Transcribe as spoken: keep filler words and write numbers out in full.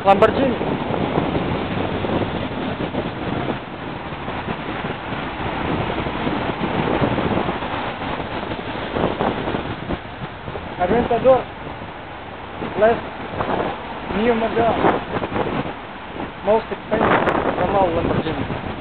Lamborghini. Aventador. Last new model. Most expensive from all Lamborghini.